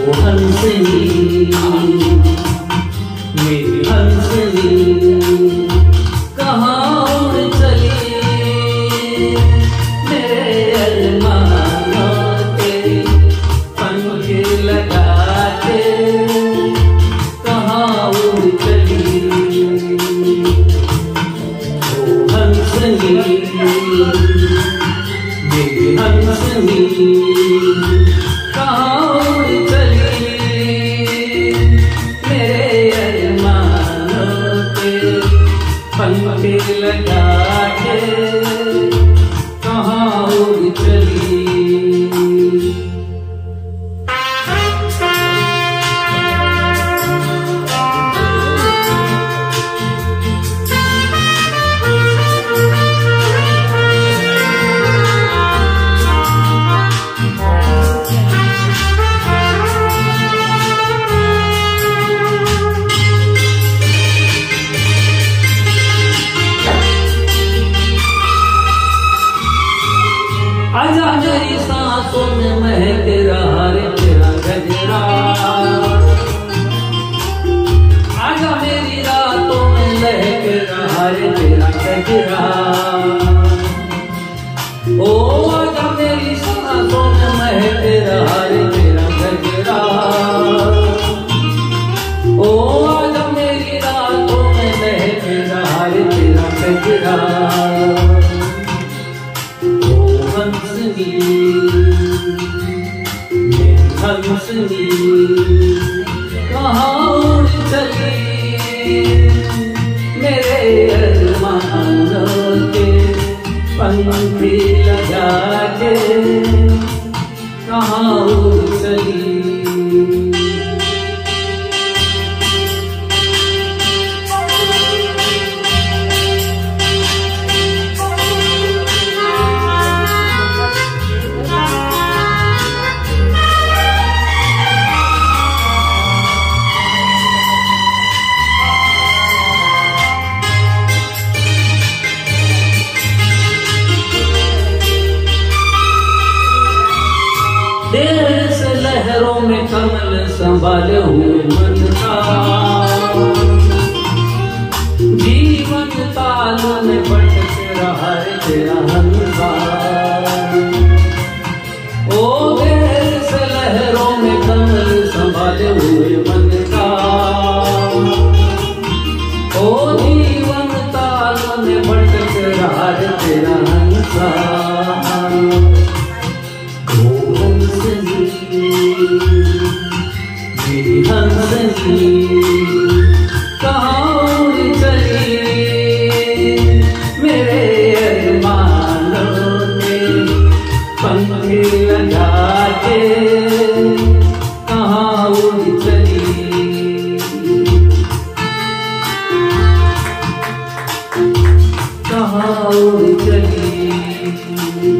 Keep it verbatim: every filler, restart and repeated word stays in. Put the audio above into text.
हंसनी मेरी हंसनी कहाँ उड़ चली मेरे अरमानों के पंख लगा के कहाँ उड़ चली ओ हंसनी मेरी हंसनी कहाँ उड़ चली मेरे अरमानों के पंख लगा के कहाँ उड़ चली। आजा मेरी सांसों में महक रहा रे तेरा गजरा, आजा मेरी रातों में लहक रहा रे तेरा गजरा। ओ आजा मेरी सांसों में महक रहा रे तेरा गजरा। ओ आजा मेरी रातों में लहक रहा रे तेरा गजरा। हंसनी मेरी हंसनी कहाँ उड़ चली मेरे अरमानों के पंख लगा के कहाँ उड़ चली। देर से लहरों में कमल संभाले हुए मन का जीवन ताल में भटक रहा है तेरा हंसा। ओ देर से लहरों में कमल संभाले हुए मन का ओ जीवन ताल में भटक रहा है तेरा हंसा। मेरी हंसनी कहाँ उड़ चली मेरे अरमानों के पंख लगा के कहाँ उड़ चली। कहाँ उड़ चली।